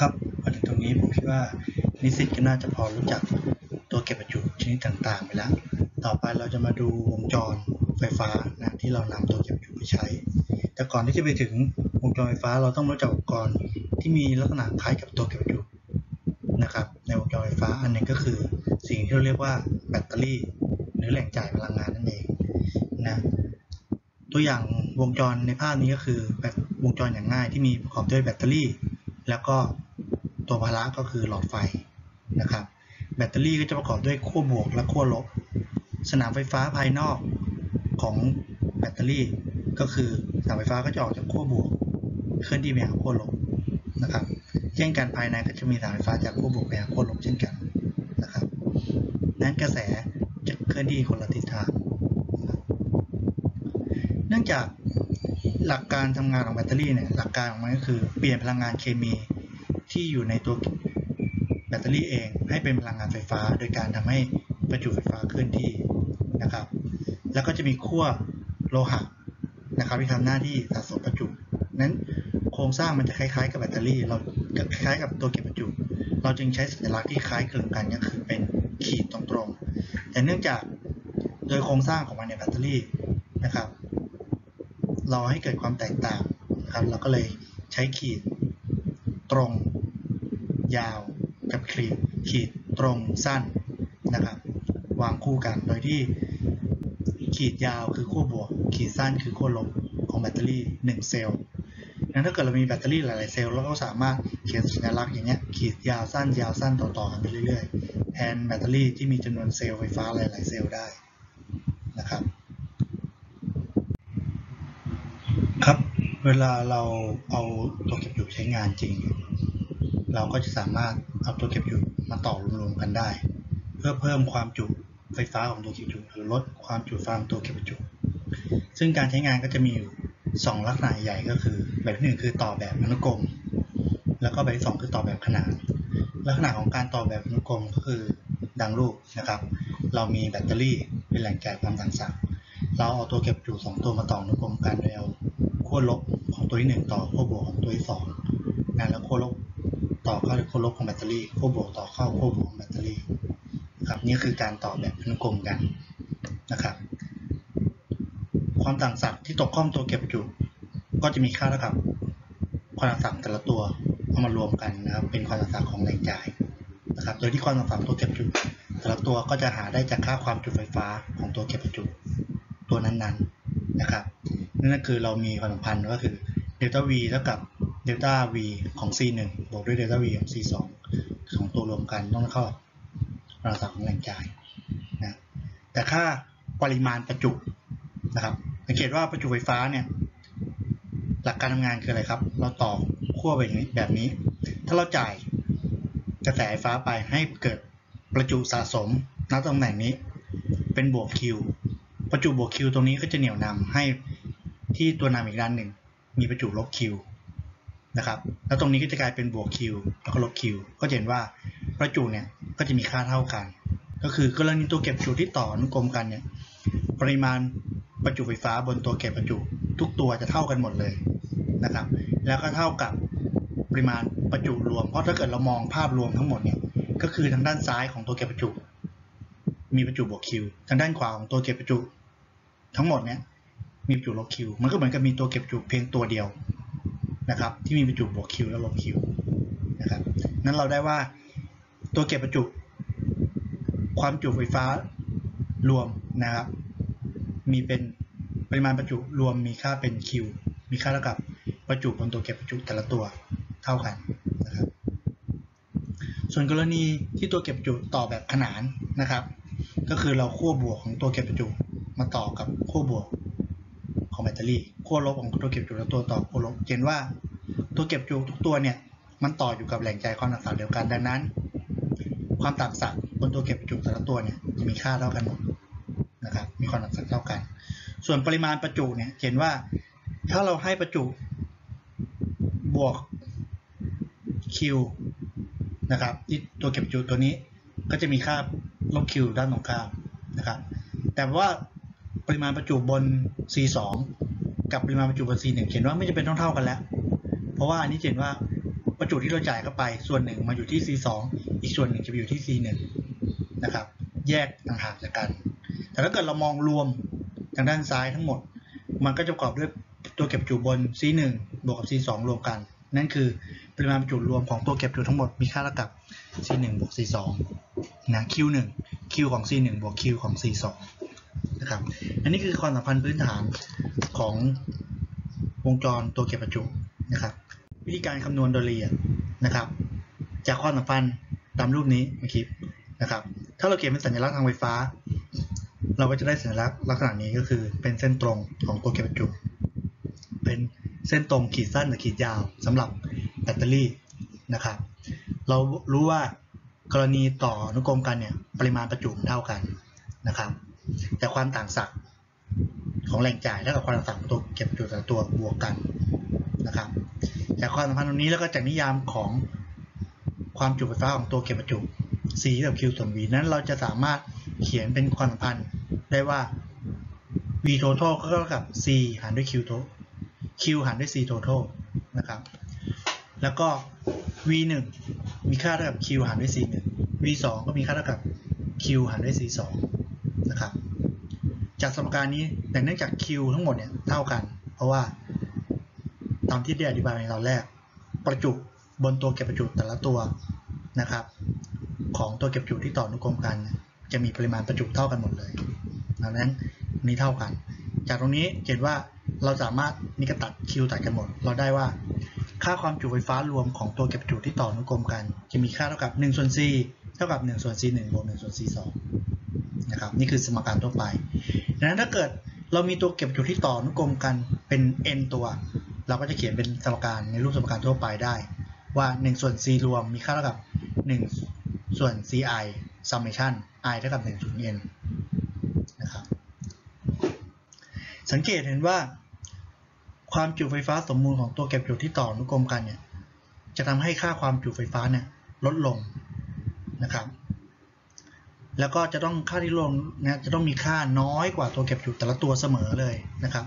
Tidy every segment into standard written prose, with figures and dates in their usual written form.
ครับมาถึงตรงนี้ผมคิดว่านิสิตก็น่าจะพอรู้จักตัวเก็บประจุชนิดต่างๆไปแล้วต่อไปเราจะมาดูวงจรไฟฟ้านะที่เรานำตัวเก็บประจุไปใช้แต่ก่อนที่จะไปถึงวงจรไฟฟ้าเราต้องรู้จักอุปกรณ์ที่มีลักษณะคล้ายกับตัวเก็บประจุนะครับในวงจรไฟฟ้าอันนึงก็คือสิ่งที่เราเรียกว่าแบตเตอรี่หรือแหล่งจ่ายพลังงานนั่นเองนะตัวอย่างวงจรในภาพนี้ก็คือแบบวงจรอย่างง่ายที่มีประกอบด้วยแบตเตอรี่แล้วก็ตัวภาระก็คือหลอดไฟนะครับแบตเตอรี่ก็จะประกอบด้วยขั้วบวกและขั้วลบสนามไฟฟ้าภายนอกของแบตเตอรี่ก็คือสนามไฟฟ้าก็จะออกจากขั้วบวกเคลื่อนที่ไปหาขั้วลบนะครับเช่นกันภายในก็จะมีสนามไฟฟ้าจากขั้วบวกไปหาขั้วลบเช่นกันนะครับนั้นกระแสจะเคลื่อนที่คนละทิศทางเนื่องจากหลักการทำงานของแบตเตอรี่เนี่ยหลักการของมันก็คือเปลี่ยนพลังงานเคมีที่อยู่ในตัวแบตเตอรี่เองให้เป็นพลังงานไฟฟ้าโดยการทำให้ประจุไฟฟ้าเคลื่อนที่นะครับแล้วก็จะมีขั้วโลหะนะครับที่ทำหน้าที่สะสมประจุนั้นโครงสร้างมันจะคล้ายๆกับแบตเตอรี่เราคล้ายๆกับตัวเก็บประจุเราจึงใช้สัญลักษณ์ที่คล้ายคลึงกันก็คือเป็นขีดตรงๆแต่เนื่องจากโดยโครงสร้างของมันในแบตเตอรี่นะครับเราให้เกิดความแตกต่างนะครับเราก็เลยใช้ขีดตรงยาวกับขีดตรงสั้นนะครับวางคู่กันโดยที่ขีดยาวคือขั้วบวกขีดสั้นคือขั้วลบของแบตเตอรี่1เซลล์งั้นถ้าเกิดเรามีแบตเตอรี่หลายๆเซลล์เราก็สามารถเขียนสัญลักษณ์อย่างเงี้ยขีดยาวสั้นต่อๆกันไปเรื่อยๆแทนแบตเตอรี่ที่มีจำนวนเซลล์ไฟฟ้าหลายๆเซลล์ได้นะครับครับเวลาเราเอาตัวเก็บอยู่ใช้งานจริงเราก็จะสามารถเอาตัวเก็บอยู่มาต่อรวมๆกันได้เพื่อเพิ่มความจุไฟฟ้าของตัวเก็บอยู่หรือลดความจุไฟของตัวเก็บอยู่ซึ่งการใช้งานก็จะมีอยู่2ลักษณะใหญ่ก็คือแบบที่1คือต่อแบบอนุกรมแล้วก็แบบที่2คือต่อแบบขนานลักษณะของการต่อแบบอนุกรมก็คือดังรูปนะครับเรามีแบตเตอรี่เป็นแหล่งจ่ายความต่างศักย์เราเอาตัวเก็บอยู่2ตัวมาต่ออนุกรมกันโดยเอาขั้วลบของตัวที่1ต่อขั้วบวกของตัวที่2นะแล้วขั้วลบต่อเข้าขั้วลบของแบตเตอรี่ขั้วบวกต่อเข้าขั้วบวกของแบตเตอรี่ครับนี่คือการต่อแบบอนุกรมกันนะครับความต่างศักย์ที่ตกข้องตัวเก็บประจุก็จะมีค่าเท่ากับความต่างศักย์แต่ละตัวเอามารวมกันนะครับเป็นความต่างศักย์ของแรงจ่ายนะครับโดยที่ความต่างศักย์ตัวเก็บประจุแต่ละตัวก็จะหาได้จากค่าความจุไฟฟ้าของตัวเก็บประจุตัวนั้นๆนะครับนั่นก็คือเรามีความสัมพันธ์ก็คือเดลต้า V เท่ากับเดลต้า V ของ C1 บวกด้วยเดลต้า V ของ C2 ของตัวรวมกันต้องเข้าความต่างศักย์ของแรงจ่ายนะแต่ค่าปริมาณประจุนะครับสังเกตว่าประจุไฟฟ้าเนี่ยหลักการทำงานคืออะไรครับเราต่อขั้วไปแบบนี้ถ้าเราจ่ายกระแสไฟฟ้าไปให้เกิดประจุสะสมณตำแหน่งนี้เป็นบวก Q ประจุบวก Q ตรงนี้ก็จะเหนี่ยวนำให้ที่ตัวนำอีกด้านหนึ่งมีประจุลบ Q นะครับแล้วตรงนี้ก็จะกลายเป็นบวก Q แล้วก็ลบ Q ก็จะเห็นว่าประจุเนี่ยก็จะมีค่าเท่ากันก็คือกรณีตัวเก็บประจุที่ต่ออนุกรมกันเนี่ยปริมาณประจุไฟฟ้าบนตัวเก็บประจุทุกตัวจะเท่ากันหมดเลยนะครับแล้วก็เท่ากับปริมาณประจุรวมเพราะถ้าเกิดเรามองภาพรวมทั้งหมดเนี่ยก็คือทางด้านซ้ายของตัวเก็บประจุมีประจุบวก Q ทางด้านขวาของตัวเก็บประจุทั้งหมดเนี่ยมีประจุลบ Q มันก็เหมือนกับมีตัวเก็บประจุเพียงตัวเดียวนะครับที่มีประจุบวก Q และลบ Q นะครับนั้นเราได้ว่าตัวเก็บประจุความจุไฟฟ้ารวมนะครับมีเป็นปริมาณประจุรวมมีค่าเป็น Q มีค่าเท่ากับประจุบนตัวเก็บประจุแต่ละตัวเท่ากันนะครับส่วนกรณีที่ตัวเก็บประจุต่อแบบขนานนะครับก็คือเราขั้วบวกของตัวเก็บประจุมาต่อกับขั้วบวกของแบตเตอรี่ขั้วลบของตัวเก็บประจุและตัวต่อขั้วลบเห็นว่าตัวเก็บประจุทุกตัวเนี่ยมันต่ออยู่กับแหล่งจ่ายความต่างศักย์เดียวกันดังนั้นความต่างศักย์บนตัวเก็บประจุแต่ละตัวเนี่ยจะมีค่าเท่ากันหมดนะครับมีความต่างศักย์เท่ากันส่วนปริมาณประจุเนี่ยเห็นว่าถ้าเราให้ประจุบวก Q นะครับที่ตัวเก็บประจุตัวนี้ก็จะมีค่าลบ Q ด้านตรงข้ามนะครับแต่ว่าปริมาณประจุบน C2 กับปริมาณประจุบน C1 เห็นว่าไม่จำเป็นต้องเท่ากันแล้วเพราะว่าอันนี้เห็นว่าประจุที่เราจ่ายเข้าไปส่วนหนึ่งมาอยู่ที่ C2 อีกส่วนหนึ่งจะไปอยู่ที่ C1 นะครับแยกต่างหากจากกันแต่ถ้าเกิดเรามองรวมทางด้านซ้ายทั้งหมดมันก็จะประกอบด้วยตัวเก็บประจุบน C1 บวกกับ C2 รวมกันนั่นคือปริมาณประจุรวมของตัวเก็บประจุทั้งหมดมีค่าเท่ากับ C1 บวก C2 นะ Q1 Q ของ C1 บวก Q ของ C2 นะครับอันนี้คือความสัมพันธ์พื้นฐานของวงจรตัวเก็บประจุนะครับวิธีการคำนวณโดยละเอียดนะครับจากความสัมพันธ์ตามรูปนี้ในคลิปนะครับถ้าเราเขียนเป็นสัญลักษณ์ทางไฟฟ้าเราก็จะได้สัญลักษณ์ลักษณะนี้ก็คือเป็นเส้นตรงของตัวเก็บประจุเป็นเส้นตรงขีดสั้นกับขีดยาวสำหรับแบตเตอรี่นะครับเรารู้ว่ากรณีต่ออนุกรมกันเนี่ยปริมาณประจุเท่ากันนะครับแต่ความต่างศักย์ของแรงจ่ายเท่ากับความต่างศักย์ของตัวเก็บประจุแต่ละตัวบวกกันนะครับจากความสัมพันธ์ตรงนี้แล้วก็จากนิยามของความจุไฟฟ้าของตัวเก็บประจุ C กับ Q ส่วน V นั้นเราจะสามารถเขียนเป็นความสัมพันธ์ได้ว่า V total ก็เท่ากับ C หารด้วย Q หารด้วย C total นะครับแล้วก็ V1 มีค่าเท่ากับ Q หารด้วย C1 V2 ก็มีค่าเท่ากับ Q หารด้วย C2 นะครับจากสมการนี้แต่เนื่องจาก Q ทั้งหมดเนี่ยเท่ากันเพราะว่าตามที่ได้อธิบายในตอนแรกประจุบนตัวเก็บประจุแต่ละตัวนะครับของตัวเก็บประจุที่ต่ออนุกรมกันจะมีปริมาณประจุเท่ากันหมดเลยดังนั้นนี้เท่ากันจากตรงนี้เห็นว่าเราสามารถนี่ก็ตัด Q ตัดกันหมดเราได้ว่าค่าความจุไฟฟ้ารวมของตัวเก็บประจุที่ต่ออนุกรมกันจะมีค่าเท่ากับ1ส่วน C เท่ากับ1ส่วน C1 บวก1ส่วน C2 นะครับนี่คือสมการทั่วไปดังนั้นถ้าเกิดเรามีตัวเก็บประจุที่ต่ออนุกรมกันเป็น n ตัวเราก็จะเขียนเป็นสมการในรูปสมการทั่วไปได้ว่า1ส่วน C รวมมีค่าเท่ากับ1ส่วน Ci summation i เท่ากับ1ถึง n นะครับสังเกตเห็นว่าความจุไฟฟ้าสมมูลของตัวเก็บประจุที่ต่ออนุกรมกันเนี่ยจะทำให้ค่าความจุไฟฟ้าเนี่ยลดลงนะครับแล้วก็จะต้องค่าที่ลงนะจะต้องมีค่าน้อยกว่าตัวเก็บประจุแต่ละตัวเสมอเลยนะครับ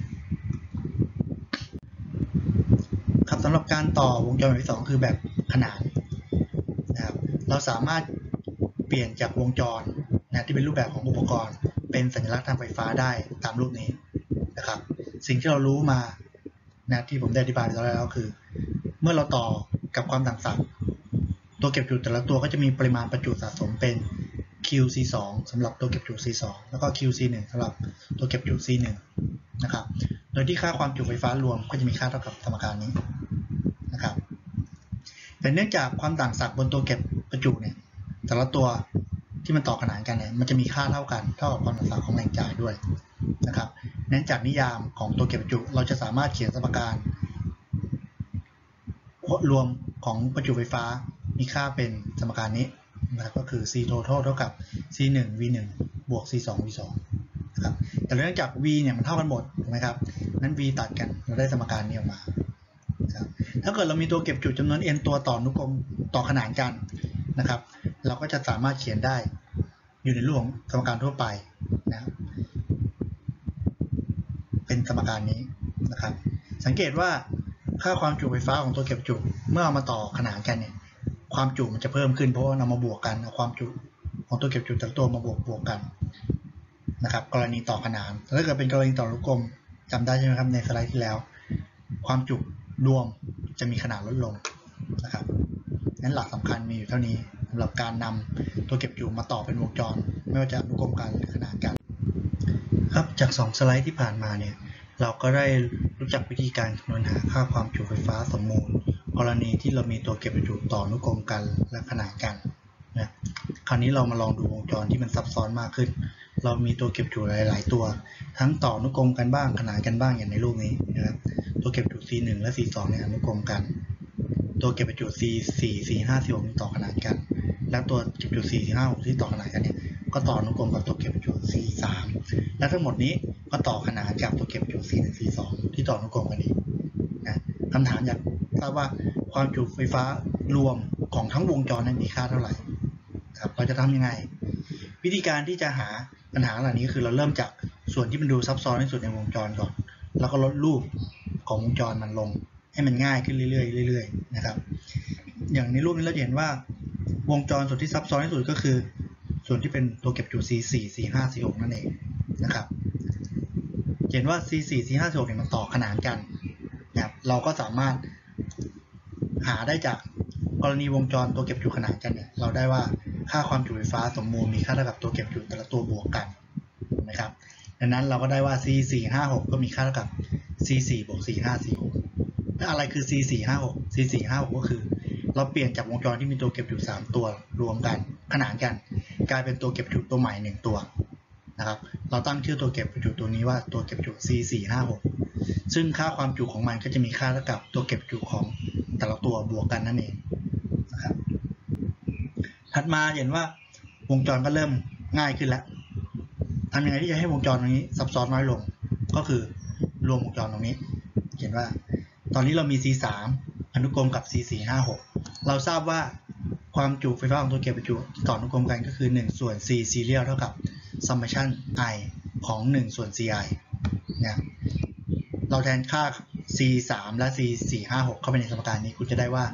ครับสำหรับการต่อวงจรแบบที่2คือแบบขนานนะครับเราสามารถเปลี่ยนจากวงจรนะที่เป็นรูปแบบของอุปกรณ์เป็นสัญลักษณ์ทางไฟฟ้าได้ตามรูปนี้นะครับสิ่งที่เรารู้มานะที่ผมได้อธิบายไปแล้วคือเมื่อเราต่อกับความต่างศักย์ตัวเก็บประจุแต่ละตัวก็จะมีปริมาณประจุสะสมเป็น QC2 สำหรับตัวเก็บประจุ C2 แล้วก็ QC1 สำหรับตัวเก็บประจุ C1 นะครับโดยที่ค่าความจุไฟฟ้ารวมก็จะมีค่าเท่ากับสมการนี้นะครับแต่เนื่องจากความต่างศักย์บนตัวเก็บประจุเนี่ยแต่ละตัวที่มันต่อขนานกันเนี่ยมันจะมีค่าเท่ากันเท่ากับความต่างศักย์ของแรงจ่ายด้วยนะครับนั้นจากนิยามของตัวเก็บประจุเราจะสามารถเขียนสมการรวมของประจุไฟฟ้ามีค่าเป็นสมการนี้นะครับก็คือ C total เท่ากับ C1 V1 บวก C2 V2 นะครับแต่เนื่องจาก V เนี่ยมันเท่ากันหมดถูกไหมครับนั้น V ตัดกันเราได้สมการนี้ออกมาครับถ้าเกิดเรามีตัวเก็บจุดจำนวน n ตัวต่ออนุกรมต่อขนานกันนะครับเราก็จะสามารถเขียนได้อยู่ในรูปของสมการทั่วไปนะครับเป็นสมการนี้นะครับสังเกตว่าค่าความจุไฟฟ้าของตัวเก็บจุเมื่อเอามาต่อขนานกันเนี่ยความจุมันจะเพิ่มขึ้นเพราะว่าเรามาบวกกันเอาความจุของตัวเก็บจุแต่ละตัวมาบวกกันนะครับกรณีต่อขนานถ้าเกิดเป็นกรณีต่อลูกกลมจำได้ใช่ไหมครับในสไลด์ที่แล้วความจุรวมจะมีขนาดลดลงนะครับนั้นหลักสำคัญมีอยู่เท่านี้สำหรับการนำตัวเก็บจุมาต่อเป็นวงจรไม่ว่าจะอนุกรมกันหรือขนานกันครับจาก2สไลด์ที่ผ่านมาเนี่ยเราก็ได้รู้จักวิธีการคำนวณหาค่าความจุไฟฟ้าสมมูลกรณีที่เรามีตัวเก็บประจุต่ออนุกรมกันและขนานกันนะคราวนี้เรามาลองดูวงจรที่มันซับซ้อนมากขึ้นเรามีตัวเก็บประจุหลายๆตัวทั้งต่ออนุกรมกันบ้างขนานกันบ้างอย่างในรูปนี้นะครับตัวเก็บประจุ C1 และ C2 เนี่ยอนุกรมกันตัวเก็บประจุ C4 C5 C6 ต่อขนานกันและตัวเก็บประจุ C 4 5 6ที่ต่อขนานกันเนี่ยก็ต่ออนุกรมกับตัวเก็บประจุ C3 และทั้งหมดนี้ก็ต่อขนานกับตัวเก็บประจุ C1 C2 ที่ต่ออนุกรมกันอีกนะคำถามอยากทราบว่าความจุไฟฟ้ารวมของทั้งวงจรนั้นมีค่าเท่าไหร่ครับเราจะทำยังไงวิธีการที่จะหาปัญหาเหล่านี้คือเราเริ่มจากส่วนที่มันดูซับซ้อนที่สุดในวงจรก่อนแล้วก็ลดรูปของวงจรมันลงให้มันง่ายขึ้นเรื่อยๆเรื่อยๆนะครับอย่างในรูปนี้เราเห็นว่าวงจรส่วนที่ซับซ้อนที่สุดก็คือส่วนที่เป็นตัวเก็บจุด C4 C5 C6 นั่นเองนะครับเห็นว่า C4 C5 C6 เนี่ยมันต่อขนานกันนะครับเราก็สามารถหาได้จากกรณีวงจรตัวเก็บจุดขนานกันเนี่ยเราได้ว่าค่าความจุไฟฟ้าสมมูลมีค่าเท่ากับตัวเก็บจุดแต่ละตัวบวกกันนะครับดังนั้นเราก็ได้ว่า C456 ก็มีค่าเท่ากับ C4 บวก C5 C6 แล้วอะไรคือ C456 C456 ก็คือเราเปลี่ยนจากวงจรที่มีตัวเก็บจุด3ตัวรวมกันขนานกันกลายเป็นตัวเก็บจุดตัวใหม่1ตัวนะครับเราตั้งชื่อตัวเก็บจุดตัวนี้ว่าตัวเก็บจุด C456 ซึ่งค่าความจุของมันก็จะมีค่าเท่ากับตัวเก็บจุดของแต่ละตัวบวกกันนั่นเองนะครับถัดมาเห็นว่าวงจรก็เริ่มง่ายขึ้นแล้วทำยังไงที่จะให้วงจรตรงนี้ซับซ้อนน้อยลงก็คือรวมวงจรตรงนี้เห็นว่าตอนนี้เรามี C3 อนุกรมกับ C456 เราทราบว่าความจุไฟฟ้าของตัวเก็บจุต่ออนุกรมกันก็คือ1ส่วน C serial เท่ากับ summation I ของ1ส่วน Ci นะเราแทนค่า C3 และ C456 เข้าไปในสมการนี้คุณจะได้ว่า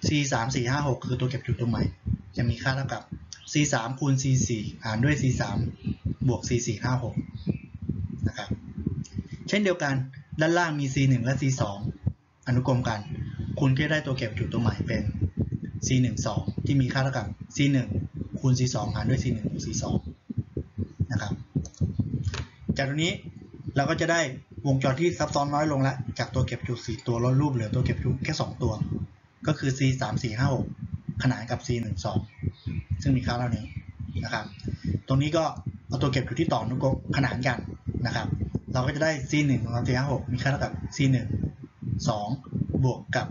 C3456 คือตัวเก็บจุดตัวใหม่จะมีค่าเท่ากับ C3 คูณ C4 หารด้วย C3 บวก C456 นะครับเช่นเดียวกันด้านล่างมี C1 และ C2 อนุกรมกันคุณก็ได้ตัวเก็บจุดตัวใหม่เป็น C12 ที่มีค่าเท่ากับ C1 คูณ C2 หารด้วย C1 บวก C2 นะครับจากตรงนี้เราก็จะได้วงจรที่ซับซ้อนน้อยลงแล้วจากตัวเก็บจุด4ตัวลดรูปเหลือตัวเก็บจุดแค่2ตัวก็คือ C3456 ขนานกับ C12 ซึ่งมีค่าเท่านี้นะครับตรงนี้ก็เอาตัวเก็บจุดที่ต่ออนุกรมขนานกันนะครับเราก็จะได้ C1 ของ C56 มีค่าเท่ากับ C1 2 บวกกับ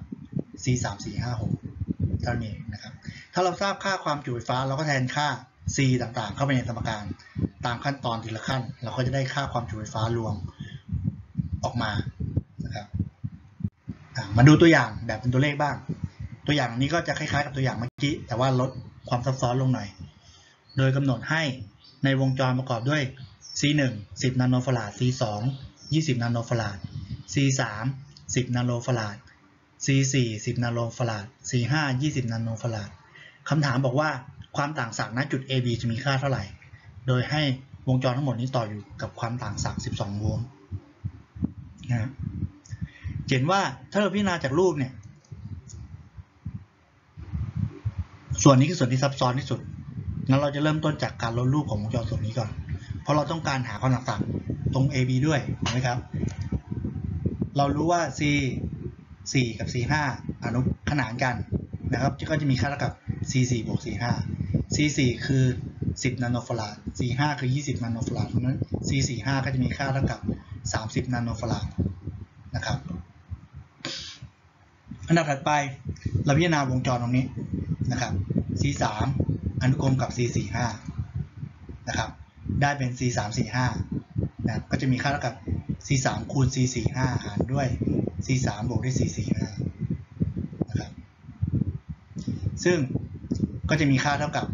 C3456 เท่านี้นะครับถ้าเราทราบค่าความจุไฟฟ้าเราก็แทนค่า C ต่างๆเข้าไปในสมการตามขั้นตอนทีละขั้นเราก็จะได้ค่าความจุไฟฟ้ารวมออกมานะครับมาดูตัวอย่างแบบเป็นตัวเลขบ้างตัวอย่างนี้ก็จะคล้ายๆกับตัวอย่างเมื่อกี้แต่ว่าลดความซับซ้อนลงหน่อยโดยกำหนดให้ในวงจรประกอบด้วย C1 10 นาโนฟาราด C2 20 นาโนฟาราด C3 10 นาโนฟาราด C4 10 นาโนฟาราด C5 20 นาโนฟาราดคำถามบอกว่าความต่างศักย์ณจุด AB จะมีค่าเท่าไหร่โดยให้วงจรทั้งหมดนี้ต่ออยู่กับความต่างศักย์12โวลต์นะเห็นว่าถ้าเราพิจารณาจากรูปเนี่ยส่วนนี้คือส่วนที่ซับซ้อนที่สุดงั้นเราจะเริ่มต้นจากการลดรูปของวงจรส่วนนี้ก่อนเพราะเราต้องการหาความต่างศักย์ตรง AB ด้วยถูกไหมครับเรารู้ว่า C4 กับ C5 อนุขนานกันนะครับก็จะมีค่าเท่ากับ C4 บวก C5 C4 คือ10 นาโนฟาราด C5 คือ20 นาโนฟาราดเพราะฉะนั้น C45 ก็จะมีค่าเท่ากับ30 นาโนฟาราดนะครับอันดับถัดไปเราพิจารณาวงจรตรงนี้นะครับ C3 อนุกรมกับ C45 นะครับได้เป็น C345 นะก็จะมีค่าเท่ากับ C3 คูณ C45 หารด้วย C3 บวกด้วย C45 นะครับซึ่งก็จะมีค่าเท่ากับ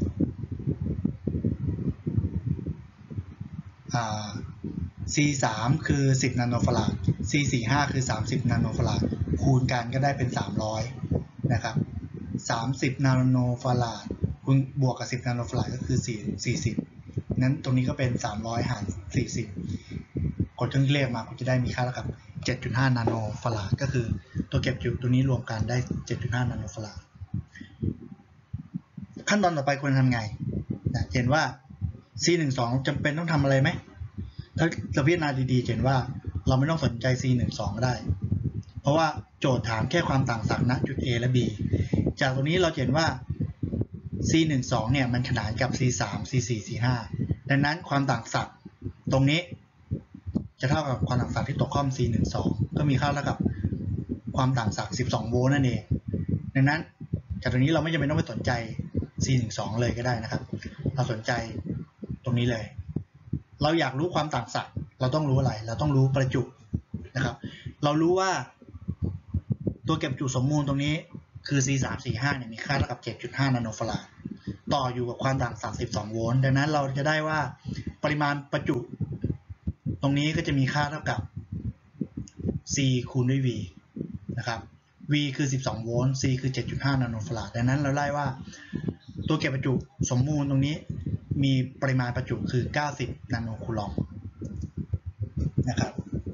C3 คือ10 นาโนฟาราด C45 คือ30 นาโนฟาราดคูณกันก็ได้เป็น300นะครับ30 นาโนฟาราดคูณบวกกับ10 นาโนฟาราดก็คือ40นั้นตรงนี้ก็เป็น300หาร40กดเครื่องเลขมาก็จะได้มีค่าเท่ากับ 7.5 นาโนฟาราดก็คือตัวเก็บจุดตัวนี้รวมกันได้ 7.5 นาโนฟาราดขั้นตอนต่อไปควรทำไงเห็นว่า C12 จำเป็นต้องทำอะไรไหมถ้าเราพิจารณาดีๆเห็นว่าเราไม่ต้องสนใจ C12 ก็ได้เพราะว่าโจทย์ถามแค่ความต่างศักย์ณจุด A และ B จากตรงนี้เราเห็นว่า C12 เนี่ยมันขนานกับ C3 C4 C5 ดังนั้นความต่างศักย์ตรงนี้จะเท่ากับความต่างศักย์ที่ตกข้อม C12 ก็มีค่าเท่ากับความต่างศักย์12โวลต์นั่นเองดังนั้นจากตรงนี้เราไม่จำเป็นต้องไปสนใจ C12 เลยก็ได้นะครับเราสนใจตรงนี้เลยเราอยากรู้ความต่างศักย์เราต้องรู้อะไรเราต้องรู้ประจุนะครับเรารู้ว่าตัวเก็บจุสมมูลตรงนี้คือ C345 เนี่ยมีค่าเท่ากับ 7.5 นาโนฟาราดต่ออยู่กับความต่างศักย์12โวลต์ดังนั้นเราจะได้ว่าปริมาณประจุตรงนี้ก็จะมีค่าเท่ากับ C คูณด้วย V นะครับ V คือ12โวลต์ C คือ 7.5 นาโนฟาราดดังนั้นเราไล่ว่าตัวเก็บประจุสมมูลตรงนี้มีปริมาณประจุคือ90นาโนคูลอมนะครับ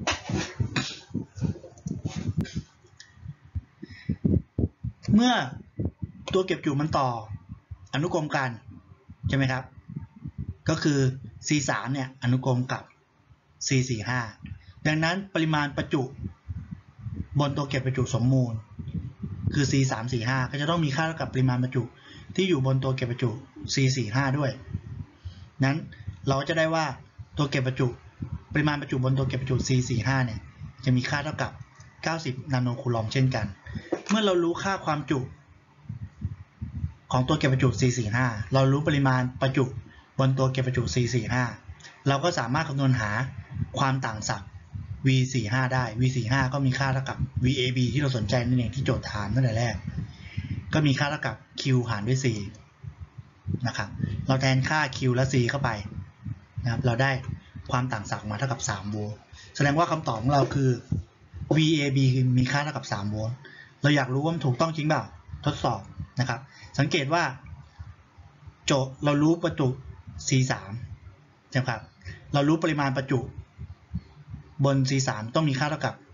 เมื่อตัวเก็บประจุมันต่ออนุกรมกันใช่ไหมครับก็คือ C3 เนี่ยอนุกรมกับ C45 ดังนั้นปริมาณประจุบนตัวเก็บประจุสมมูลคือ C345 ก็จะต้องมีค่าเท่ากับปริมาณประจุที่อยู่บนตัวเก็บประจุ C45 ด้วยนั้นเราจะได้ว่าตัวเก็บประจุปริมาณประจุบนตัวเก็บประจุ C45 เนี่ยจะมีค่าเท่ากับ90นาโนคูลอมเช่นกันเมื่อเรารู้ค่าความจุของตัวเก็บประจุ C45 เรารู้ปริมาณประจุบนตัวเก็บประจุ C45 เราก็สามารถคำนวณหาความต่างศักย์ V45 ได้ V45 ก็มีค่าเท่ากับ VAB ที่เราสนใจนั่นเองที่โจทย์ถามตั้งแต่แรกก็มีค่าเท่ากับ Q หารด้วย C นะครับเราแทนค่า Q และ C เข้าไปนะครับเราได้ความต่างศักย์มาเท่ากับ3โวลต์แสดงว่าคำตอบของเราคือ VAB มีค่าเท่ากับ3โวลต์เราอยากรู้ว่ามันถูกต้องจริงเปล่าทดสอบนะครับสังเกตว่าโจทย์เรารู้ประจุ C3 นะครับเรารู้ปริมาณประจุบน C3 ต้องมีค่าเท่ากับ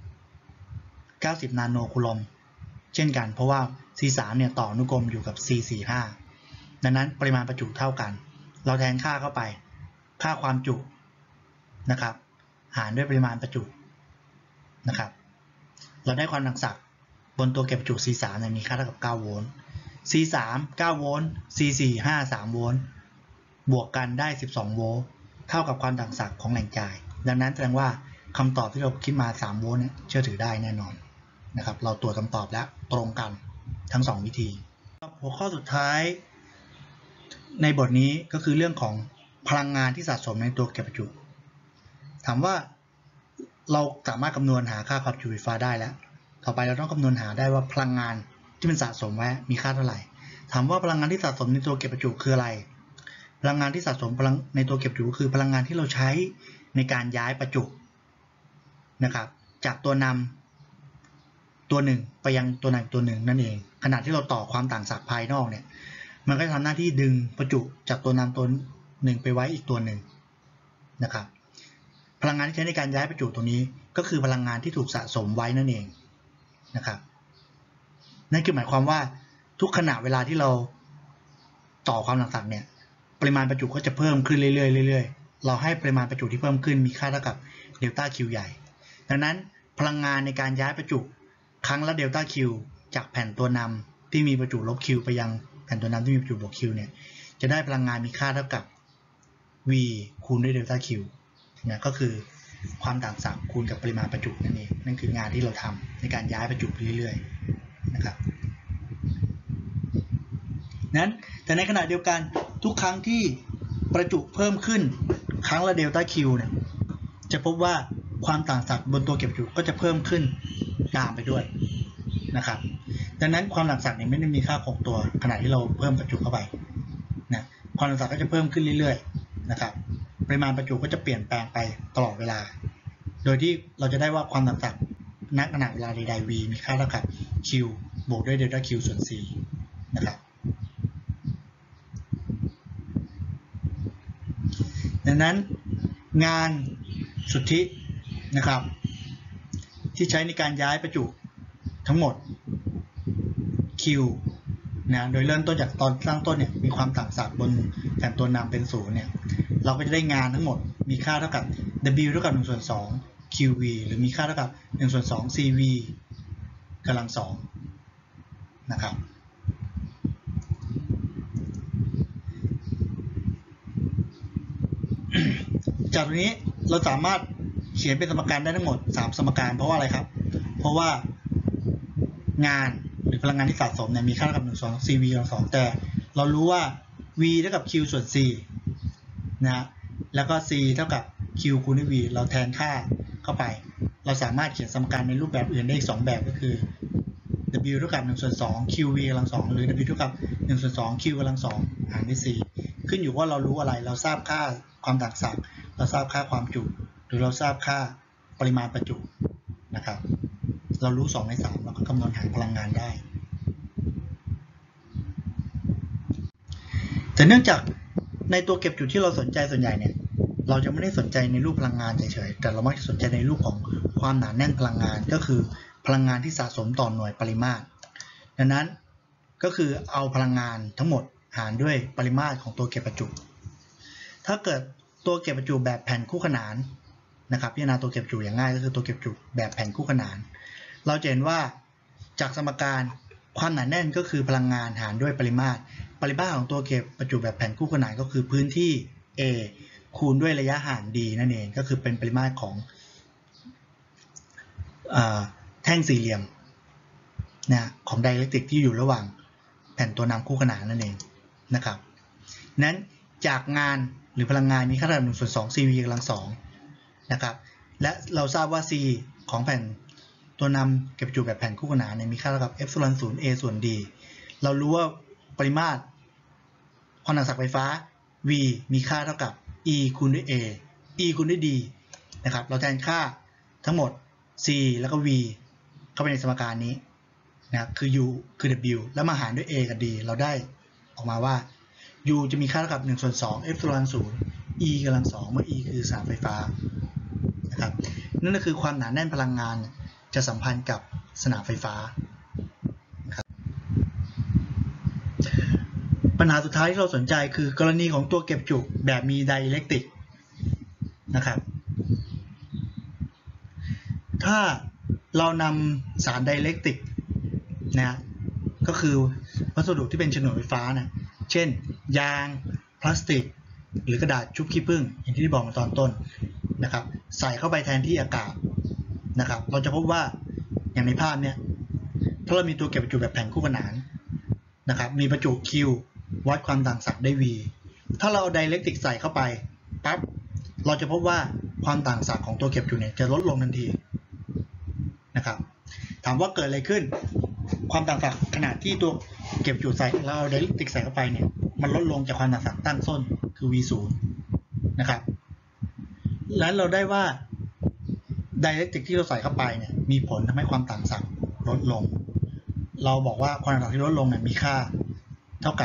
90นาโนคูลอมเช่นกันเพราะว่า C3 เนี่ยต่ออนุกรมอยู่กับ C45 ดังนั้นปริมาณประจุเท่ากันเราแทนค่าเข้าไปค่าความจุนะครับหารด้วยปริมาณประจุนะครับเราได้ความต่างศักย์บนตัวเก็บประจุ C3 เนี่ยมีค่าเท่ากับ9โวลต์ C3 9โวลต์ C45 3โวลต์บวกกันได้12โวลต์เท่ากับความต่างศักย์ของแหล่งจ่ายดังนั้นแสดงว่าคำตอบที่เราคิดมา3โวลต์เนี่ยเชื่อถือได้แน่นอนนะครับเราตรวจคำตอบแล้วตรงกันทั้ง2วิธีหัวข้อสุดท้ายในบทนี้ก็คือเรื่องของพลังงานที่สะสมในตัวเก็บประจุถามว่าเราสามารถคำนวณหาค่าความจุไฟฟ้าได้แล้วต่อไปเราต้องคำนวณหาได้ว่าพลังงานที่มันสะสมไว้มีค่าเท่าไหร่ถามว่าพลังงานที่สะสมในตัวเก็บประจุคืออะไรพลังงานที่สะสมในตัวเก็บประจุคือพลังงานที่เราใช้ในการย้ายประจุนะครับจากตัวนำตัวหนึ่งไปยังตัวนำตัวหนึ่งนั่นเองขณะที่เราต่อความต่างศักย์ภายนอกเนี่ยมันก็จะทำหน้าที่ดึงประจุจากตัวนำตัวหนึ่งไปไว้อีกตัวหนึ่งนะครับพลังงานที่ใช้ในการย้ายประจุตรงนี้ก็คือพลังงานที่ถูกสะสมไว้นั่นเองนะครับนั่นคือหมายความว่าทุกขณะเวลาที่เราต่อความต่างศักย์เนี่ยปริมาณประจุก็จะเพิ่มขึ้นเรื่อยๆเราให้ปริมาณประจุที่เพิ่มขึ้นมีค่าเท่ากับเดลต้า Q ใหญ่ดังนั้นพลังงานในการย้ายประจุครั้งละเดลต้า Q จากแผ่นตัวนำที่มีประจุลบ Q ไปยังแผ่นตัวนำที่มีประจุบวก Q เนี่ยจะได้พลังงานมีค่าเท่ากับ V คูณด้วยเดลต้า Q เนี่ยก็คือความต่างศักย์คูณกับปริมาณประจุนั่นเองนั่นคืองานที่เราทำในการย้ายประจุไปเรื่อยๆนะครับนั้นแต่ในขณะเดียวกันทุกครั้งที่ประจุเพิ่มขึ้นครั้งละเดลต้า Q เนี่ยจะพบว่าความต่างศักย์บนตัวเก็บประจุก็จะเพิ่มขึ้นตามไปด้วยนะครับดังนั้นความต่างศักย์เนี่ยไม่ได้มีค่าคงตัวขณะที่เราเพิ่มประจุเข้าไปนะความต่างศักย์ก็จะเพิ่มขึ้นเรื่อยๆนะครับปริมาณประจุก็จะเปลี่ยนแปลงไปตลอดเวลาโดยที่เราจะได้ว่าความต่างศักย์ณขณะเวลาใดๆ V มีค่าเท่ากับ Q บวกด้วยเดลต้า Q ส่วน C นะครับดังนั้นงานสุทธินะครับที่ใช้ในการย้ายประจุทั้งหมด Q นะโดยเริ่มต้นจากตอนตั้งต้นเนี่ยมีความต่างศักย์บนแผ่นตัวนำเป็น0เนี่ยเราก็จะได้งานทั้งหมดมีค่าเท่ากับ W เท่ากับ1/2 QV หรือมีค่าเท่ากับ1/2 CV กำลัง2นะครับจากตรงนี้เราสามารถเขียนเป็นสมการได้ทั้งหมด3สมการเพราะว่าอะไรครับเพราะว่างานหรือพลังงานที่สะสมเนี่ยมีค่าเท่ากับ1/2 CV กำลัง2แต่เรารู้ว่า V เท่ากับ Q ส่วน C นะแล้วก็ C เท่ากับ Q คูณด้วย V เราแทนค่าเข้าไปเราสามารถเขียนสมการในรูปแบบอื่นได้อีก2แบบก็คือ W เท่ากับ1/2 QV กำลัง2หรือ W เท่ากับ1/2 Q กำลัง2หารด้วย C ขึ้นอยู่ว่าเรารู้อะไรเราทราบค่าความต่างศักย์เราทราบค่าความจุหรือเราทราบค่าปริมาณประจุนะครับเรารู้2ใน3เราก็คำนวณหาพลังงานได้แต่เนื่องจากในตัวเก็บจุดที่เราสนใจส่วนใหญ่เนี่ยเราจะไม่ได้สนใจในรูปพลังงานเฉยๆแต่เรามักจะสนใจในรูปของความหนาแน่นพลังงานก็คือพลังงานที่สะสมต่อหน่วยปริมาตรดังนั้นก็คือเอาพลังงานทั้งหมดหารด้วยปริมาตรของตัวเก็บประจุถ้าเกิดตัวเก็บประจุแบบแผ่นคู่ขนานนะครับพิจารณาตัวเก็บประจุอย่างง่ายก็คือตัวเก็บประจุแบบแผ่นคู่ขนานเราจะเห็นว่าจากสมการความหนาแน่นก็คือพลังงานหารด้วยปริมาตรของตัวเก็บประจุแบบแผ่นคู่ขนานก็คือพื้นที่ A คูณด้วยระยะห่าง d นั่นเองก็คือเป็นปริมาตรของแท่งสี่เหลี่ยมนะของไดอิเล็กตริกที่อยู่ระหว่างแผ่นตัวนำคู่ขนานนั่นเองนะครับนั้นจากงานหรือพลังงานมีค่าเท่ากับ1/2 cv กำลัง2นะครับและเราทราบว่า c ของแผ่นตัวนำเก็บประจุแบบแผ่นคู่ขนานมีค่าเท่ากับ epsilon 0 a ส่วน d เรารู้ว่าปริมาตรความหนักศักย์ไฟฟ้า v มีค่าเท่ากับ e คูณด้วย a e คูณด้วย d นะครับเราแทนค่าทั้งหมด c แล้วก็ v เข้าไปในสมการนี้นะคือ u คือ w แล้วมาหารด้วย a กับ d เราได้ออกมาว่า u จะมีค่าเท่ากับ1/2 epsilon 0 e กำลัง2เมื่อ e คือสนามไฟฟ้านะครับนั่นก็คือความหนาแน่นพลังงานจะสัมพันธ์กับสนามไฟฟ้านะครับปัญหาสุดท้ายที่เราสนใจคือกรณีของตัวเก็บจุแบบมีไดอิเล็กตริกนะครับถ้าเรานำสารไดอิเล็กตริกนะก็คือวัสดุที่เป็นฉนวนไฟฟ้านะเช่นยางพลาสติกหรือกระดาษชุบขี้ผึ้งอย่างที่บอกมาตอนต้นนะครับใส่เข้าไปแทนที่อากาศนะครับเราจะพบว่าอย่างในภาพเนี้ยถ้าเรามีตัวเก็บประจุแบบแผ่นคู่ขนานนะครับมีประจุ Q วัดความต่างศักย์ได้ V ถ้าเราเอาไดอิเล็กตริกใส่เข้าไปปั๊บเราจะพบว่าความต่างศักย์ของตัวเก็บประจุเนี่ยจะลดลงทันทีนะครับถามว่าเกิดอะไรขึ้นความต่างศักย์ขนาดที่ตัวเก็บประจุใส่เราเอาไดอิเล็กตริกใส่เข้าไปเนี่ยมันลดลงจากความต่างศักย์ตั้งต้นคือ V0 นะครับแล้วเราได้ว่าไดอิเล็กตริกที่เราใส่เข้าไปเนี่ยมีผลทำให้ความต่างศักย์ลดลงเราบอกว่าความต่างศักย์ที่ลดลงเนี่ยมีค่าเท่ากับ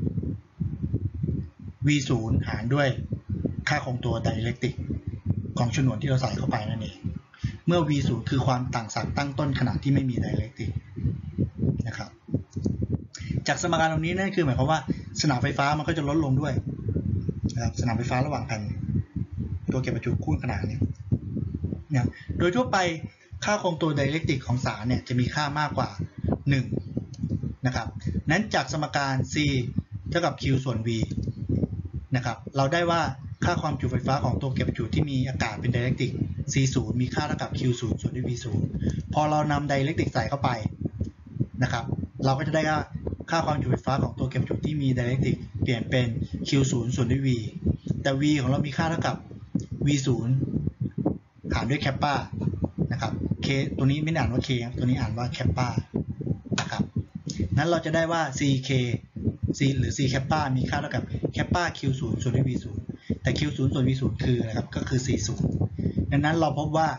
V0 หารด้วยค่าคงตัวไดอิเล็กตริกของฉนวนที่เราใส่เข้าไปนั่นเองเมื่อ V0 คือความต่างศักย์ตั้งต้นขณะที่ไม่มีไดอิเล็กตริกนะครับจากสมการตรงนี้นั่นคือหมายความว่าสนามไฟฟ้ามันก็จะลดลงด้วยนะครับสนามไฟฟ้าระหว่างแผ่นตัวเก็บประจุคู่ขนานเนี่ยโดยทั่วไปค่าคงตัวไดอิเล็กตริกของสารเนี่ยจะมีค่ามากกว่า1นะครับนั้นจากสมการ C เท่ากับ Q ส่วน V นะครับเราได้ว่าค่าความจุไฟฟ้าของตัวเก็บประจุที่มีอากาศเป็นไดอิเล็กตริก C0 มีค่าเท่ากับ Q0 ส่วนด้วย V0 พอเรานำไดอิเล็กตริกใส่เข้าไปนะครับเราก็จะได้ค่าความจุไฟฟ้าของตัวเก็บประจุที่มีไดอิเล็กตริกเปลี่ยนเป็น Q0 ส่วนด้วย V แต่ V ของเรามีค่าเท่ากับ V0 หารด้วยแคปปานะครับ K ตัวนี้ไม่ได้อ่านว่า K ครับตัวนี้อ่านว่าแคปปานะครับนั้นเราจะได้ว่า CK C หรือ C แคปปามีค่าเท่ากับแคปปา Q0 ส่วนด้วย V0 แต่ Q0 ส่วน V0 คืออะไรครับก็คือ C0 ดังนั้นเราพบว่า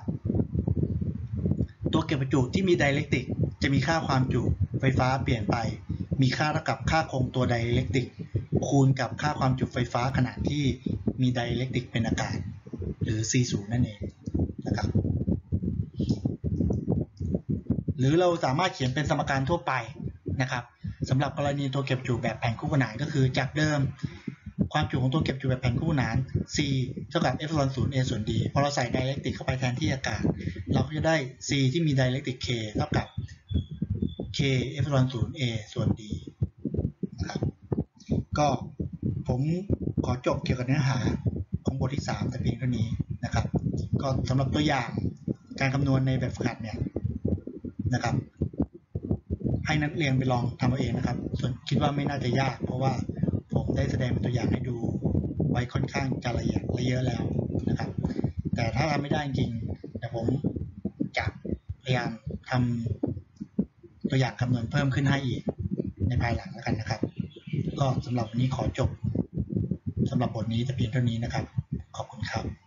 ตัวเก็บประจุที่มีไดอิเล็กตริกจะมีค่าความจุไฟฟ้าเปลี่ยนไปมีค่าเท่ากับค่าคงตัวไดอิเล็กตริกคูณกับค่าความจุไฟฟ้าขณะที่มีไดอิเล็กตริกเป็นอากาศหรือ C0 นั่นเองนะครับหรือเราสามารถเขียนเป็นสมการทั่วไปนะครับสำหรับกรณีตัวเก็บประจุแบบแผ่นคู่ขนานก็คือจากเดิมความจุของตัวเก็บประจุแบบแผ่นคู่ขนาน C เท่ากับ epsilon 0 a ส่วน d พอเราใส่ไดอิเล็กตริกเข้าไปแทนที่อากาศเราก็จะได้ C ที่มีไดอิเล็กตริก K เท่ากับ K epsilon 0 a ส่วน d นะครับก็ผมขอจบเกี่ยวกับเนื้อหาของบทที่3แต่เพียงเท่านี้นะครับก็สำหรับตัวอย่างการคำนวณในแบบฝึกหัดเนี่ยนะครับให้นักเรียนไปลองทำเอาเองนะครับส่วนคิดว่าไม่น่าจะยากเพราะว่าผมได้แสดงเป็นตัวอย่างให้ดูไว้ค่อนข้างจะละเอียดและเยอะแล้วนะครับแต่ถ้าทำไม่ได้จริงๆเดี๋ยวผมจะพยายามทำตัวอย่างคำนวณเพิ่มขึ้นให้อีกในภายหลังแล้วกันนะครับก็สำหรับวันนี้ขอจบสำหรับบทนี้แต่เพียงเท่านี้นะครับขอบคุณครับ